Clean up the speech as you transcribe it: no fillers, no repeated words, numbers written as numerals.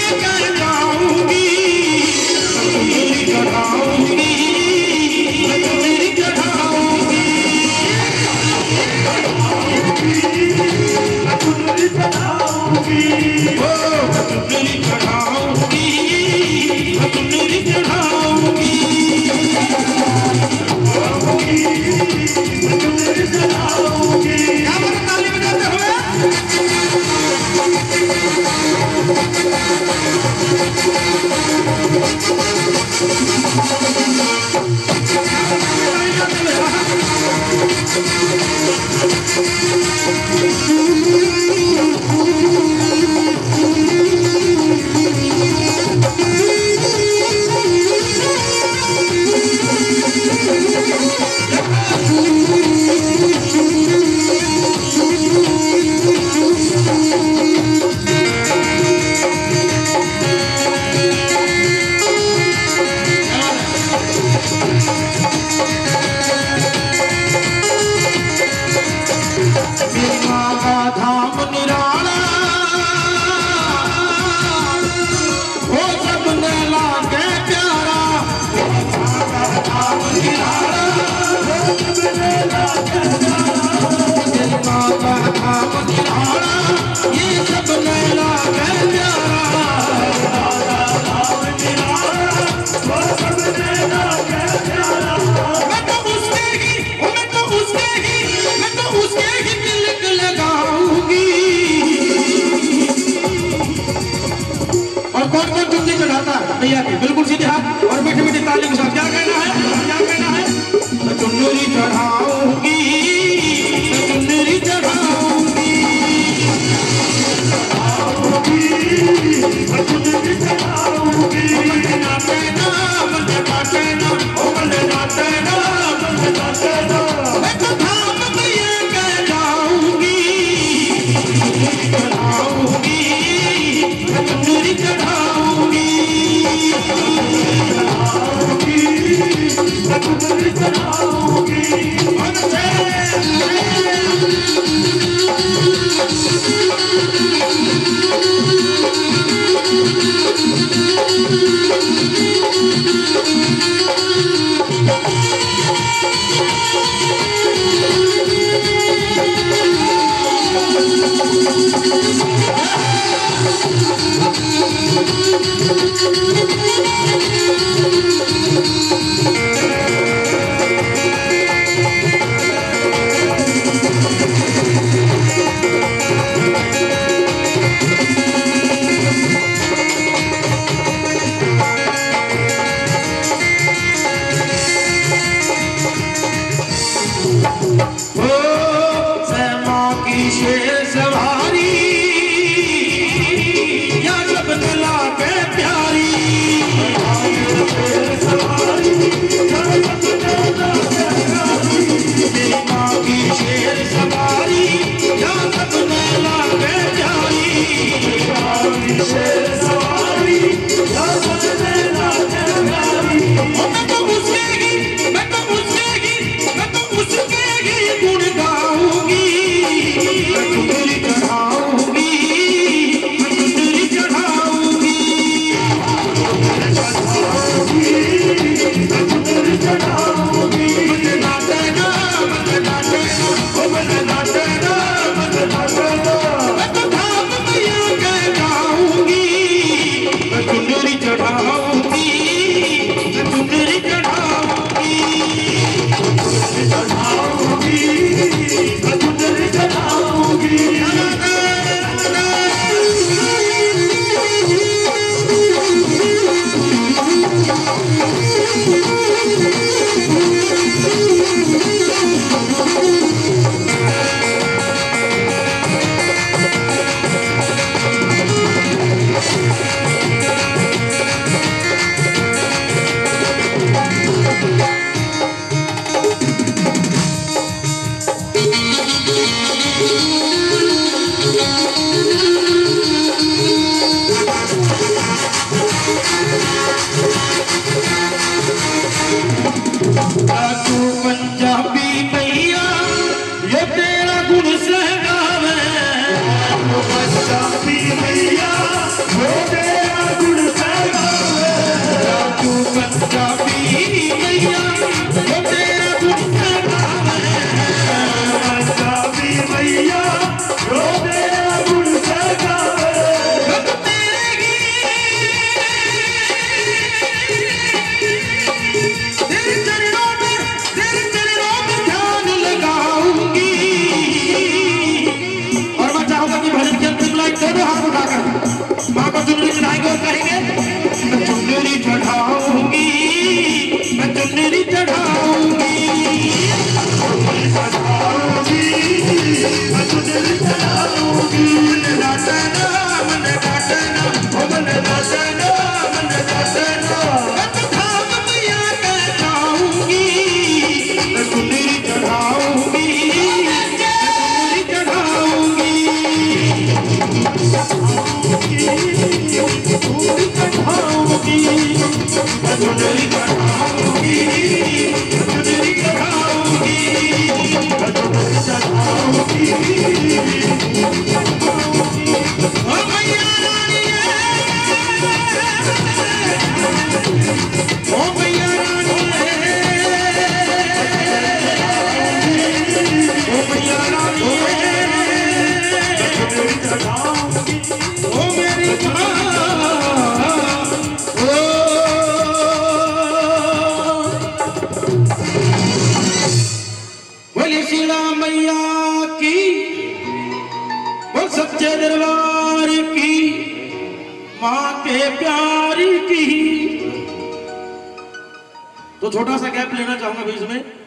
भैया के बिल्कुल सीधे हाथ और मीठी मीठी ताली के साथ क्या कहना है, क्या कहना है? चुनरी चढ़ाऊंगी, चुनरी चढ़ाऊंगी, चुनरी चढ़ाऊंगी। बंदे नाचे ना, बंदे नाचे ना, ओ बंदे नाचे ना, बंदे नाचे ना। मैं तो धाम में ये कह जाऊंगी, चढ़ाऊंगी, चुनरी चढ़ाऊंगी। सवारी या जब दिला के प्यारी सब कहेंगे मैं चुनरी चढ़ाऊंगी, मैं चुनरी चढ़ाऊंगी, मैं चुनरी चढ़ाऊंगी। मन नाचना, मन नाचना, मन नाचना, मन नाचना, मैं तो धाम मैया के जाऊंगी, मैं चुनरी चढ़ाऊंगी, मैं चुनरी चढ़ाऊंगी, चुनरी चढ़ाऊंगी, मैं चुनरी चढ़ाऊंगी, चुनरी चढ़ाऊंगी, मैं चुनरी चढ़ाऊंगी। ओ मैया रानी ओ मैया रानी ओ मैया रानी ओ मेरी माँ बोले श्री राम मैया की, बोल सच्चे दरबार की, माँ के प्यार की। तो छोटा सा गैप लेना चाहूंगा बीच में।